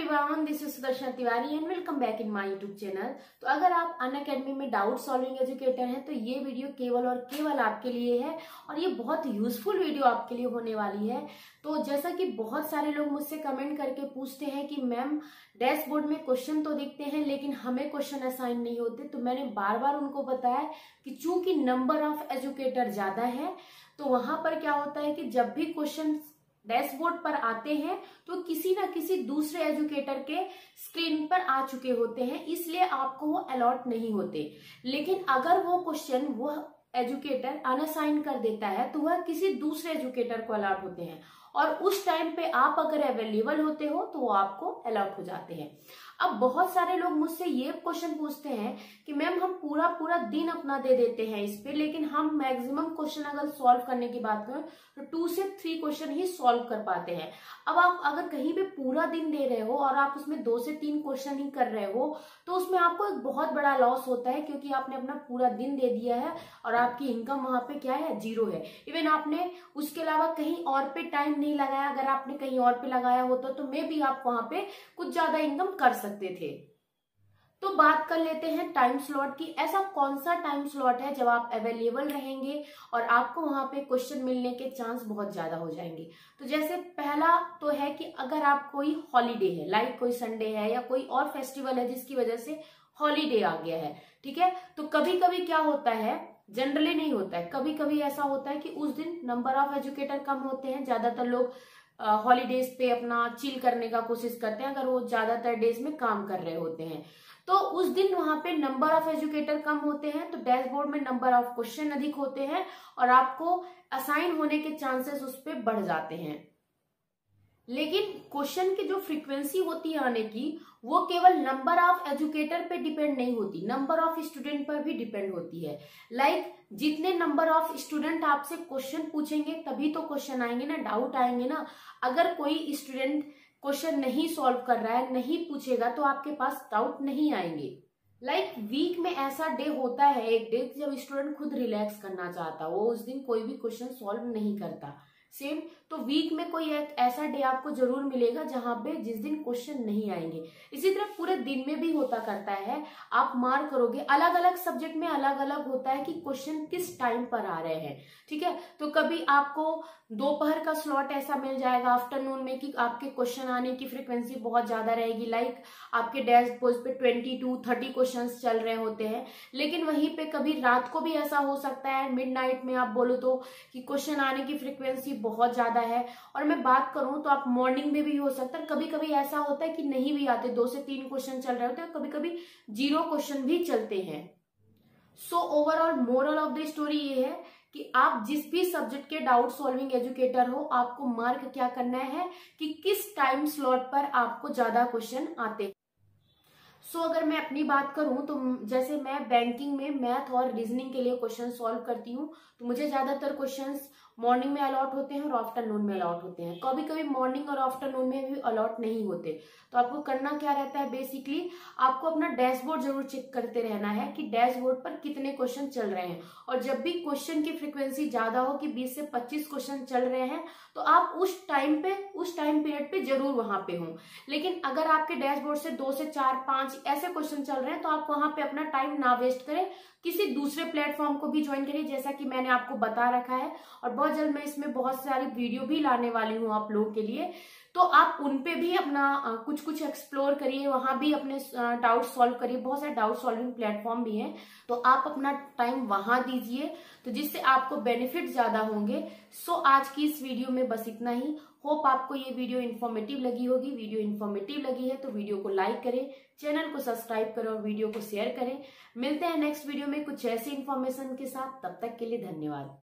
Everyone, this is Sudarshan Tiwari and welcome back in my YouTube channel. तो अगर आप Unacademy में डाउट सॉल्विंग एजुकेटर हैं तो ये वीडियो केवल और केवल आपके लिए है और ये बहुत यूजफुल वीडियो आपके लिए होने वाली है। तो जैसा कि बहुत सारे लोग मुझसे कमेंट करके पूछते हैं कि मैम डैशबोर्ड में क्वेश्चन तो दिखते हैं लेकिन हमें क्वेश्चन असाइन नहीं होते, तो मैंने बार बार उनको बताया कि चूंकि नंबर ऑफ एजुकेटर ज्यादा है तो वहां पर क्या होता है कि जब भी क्वेश्चन डैशबोर्ड पर आते हैं तो किसी ना किसी दूसरे एजुकेटर के स्क्रीन पर आ चुके होते हैं, इसलिए आपको वो अलॉट नहीं होते। लेकिन अगर वो क्वेश्चन वो एजुकेटर अनअसाइन कर देता है तो वह किसी दूसरे एजुकेटर को अलॉट होते हैं और उस टाइम पे आप अगर अवेलेबल होते हो तो वो आपको अलॉट हो जाते हैं। अब बहुत सारे लोग मुझसे ये क्वेश्चन पूछते हैं कि मैम हम पूरा दिन अपना दे देते हैं इस पे, लेकिन हम मैक्सिमम क्वेश्चन अगर सॉल्व करने की बात करें तो 2 से 3 क्वेश्चन ही सॉल्व कर पाते हैं। अब आप अगर कहीं पे पूरा दिन दे रहे हो और आप उसमें 2 से 3 क्वेश्चन ही कर रहे हो तो उसमें आपको एक बहुत बड़ा लॉस होता है, क्योंकि आपने अपना पूरा दिन दे दिया है और आपकी इनकम वहां पे क्या है, जीरो है। इवन आपने उसके अलावा कहीं और पे टाइम नहीं लगाया, अगर आपने कहीं और पे लगाया होता तो मे भी आप वहां पे कुछ ज्यादा इनकम कर सकते थे। तो बात कर लेते हैं टाइम स्लॉट की। ऐसा कौन सा टाइम स्लॉट है जब आप अवेलेबल रहेंगे और आपको वहां पे क्वेश्चन मिलने के चांस बहुत ज्यादा हो जाएंगे। तो जैसे पहला तो है कि अगर आप कोई हॉलीडे है, लाइक कोई संडे है या कोई और फेस्टिवल है जिसकी वजह से हॉलीडे आ गया है, ठीक है, तो कभी कभी क्या होता है, जनरली नहीं होता है, कभी कभी ऐसा होता है कि उस दिन नंबर ऑफ एजुकेटर कम होते हैं। ज्यादातर लोग हॉलीडेज पे अपना चिल करने का कोशिश करते हैं अगर वो ज्यादातर डेज में काम कर रहे होते हैं, तो उस दिन वहां पे नंबर ऑफ एजुकेटर कम होते हैं तो डैशबोर्ड में नंबर ऑफ क्वेश्चन अधिक होते हैं और आपको असाइन होने के चांसेस उस पर बढ़ जाते हैं। लेकिन क्वेश्चन की जो फ्रीक्वेंसी होती है आने की, वो केवल नंबर ऑफ एजुकेटर पे डिपेंड नहीं होती, नंबर ऑफ स्टूडेंट पर भी डिपेंड होती है। लाइक जितने नंबर ऑफ स्टूडेंट आपसे क्वेश्चन पूछेंगे तभी तो क्वेश्चन आएंगे ना, डाउट आएंगे ना। अगर कोई स्टूडेंट क्वेश्चन नहीं सॉल्व कर रहा है, नहीं पूछेगा, तो आपके पास डाउट नहीं आएंगे। लाइक वीक में ऐसा डे होता है, एक डे जब स्टूडेंट खुद रिलैक्स करना चाहता, वो उस दिन कोई भी क्वेश्चन सॉल्व नहीं करता। सेम तो वीक में कोई एक ऐसा डे आपको जरूर मिलेगा जहां पे जिस दिन क्वेश्चन नहीं आएंगे। इसी तरह पूरे दिन में भी होता करता है, आप मार्क करोगे अलग अलग सब्जेक्ट में अलग अलग होता है कि क्वेश्चन किस टाइम पर आ रहे हैं, ठीक है। तो कभी आपको दोपहर का स्लॉट ऐसा मिल जाएगा आफ्टरनून में कि आपके क्वेश्चन आने की फ्रीक्वेंसी बहुत ज्यादा रहेगी, लाइक आपके डैशबोर्ड पे 20 to 30 क्वेश्चन चल रहे होते हैं। लेकिन वहीं पे कभी रात को भी ऐसा हो सकता है, मिडनाइट में आप बोलो तो, कि क्वेश्चन आने की फ्रीक्वेंसी बहुत ज्यादा है। और मैं बात करूं तो आप मॉर्निंग में भी हो सकता है, कभी कभी ऐसा होता है कि नहीं भी आते, 2 से 3 क्वेश्चन चल रहे होते हैं, कभी कभी 0 क्वेश्चन भी चलते हैं। So overall moral of the story ये है कि आप जिस भी सब्जेक्ट के डाउट सॉल्विंग एजुकेटर हो, आपको मार्क क्या करना है कि किस टाइम स्लॉट पर आपको ज्यादा क्वेश्चन आते हैं। सो अगर मैं अपनी बात करूं तो जैसे मैं बैंकिंग में मैथ और रीजनिंग के लिए क्वेश्चन सॉल्व करती हूं, तो मुझे ज्यादातर क्वेश्चंस मॉर्निंग में अलॉट होते हैं और आफ्टरनून में अलॉट होते हैं। कभी कभी मॉर्निंग और आफ्टरनून में भी अलॉट नहीं होते, तो आपको करना क्या रहता है, बेसिकली आपको अपना डैशबोर्ड जरूर चेक करते रहना है कि डैशबोर्ड पर कितने क्वेश्चन चल रहे हैं। और जब भी क्वेश्चन की फ्रीक्वेंसी ज्यादा हो कि 20 से 25 क्वेश्चन चल रहे हैं तो आप उस टाइम पीरियड पे जरूर वहां पे हो। लेकिन अगर आपके डैशबोर्ड से 2 से 4, 5 ऐसे क्वेश्चन चल रहे हैं तो आप वहां पे अपना टाइम ना वेस्ट करें, किसी दूसरे प्लेटफॉर्म को भी ज्वाइन करिए, जैसा कि मैंने आपको बता रखा है। और बहुत जल्द मैं इसमें बहुत सारी वीडियो भी लाने वाली हूँ आप लोगों के लिए, तो आप उन पे भी अपना कुछ एक्सप्लोर करिए, वहां भी अपने डाउट सॉल्व करिए। बहुत सारे डाउट सॉल्विंग प्लेटफॉर्म भी हैं, तो आप अपना टाइम वहां दीजिए, तो जिससे आपको बेनिफिट ज्यादा होंगे। सो आज की इस वीडियो में बस इतना ही। होप आपको ये वीडियो इन्फॉर्मेटिव लगी होगी। वीडियो इन्फॉर्मेटिव लगी है तो वीडियो को लाइक करें, चैनल को सब्सक्राइब करें और वीडियो को शेयर करें। मिलते हैं नेक्स्ट वीडियो में कुछ ऐसे इन्फॉर्मेशन के साथ, तब तक के लिए धन्यवाद।